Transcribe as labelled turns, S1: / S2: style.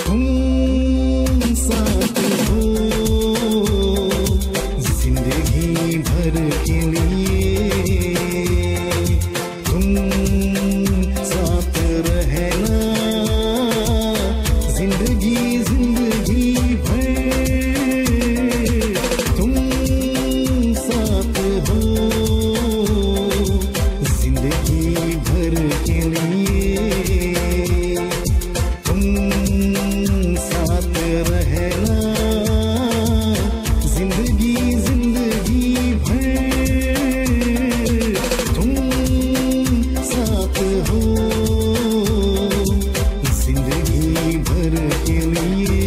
S1: तुम साथ हो जिंदगी भर के लिए, तुम साथ रहना जिंदगी जिंदगी भर, तुम साथ हो जिंदगी भर के लिए, तुम साथ रहना जिंदगी जिंदगी भर, तुम साथ हो जिंदगी भर के लिए।